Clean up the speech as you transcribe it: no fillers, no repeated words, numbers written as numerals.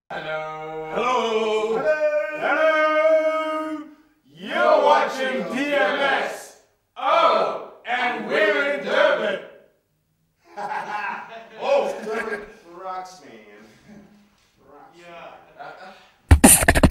Hello. Hello. Hello. You're watching DMS. Oh, and we're in Durban. Oh, Durban rocks, man. Yeah.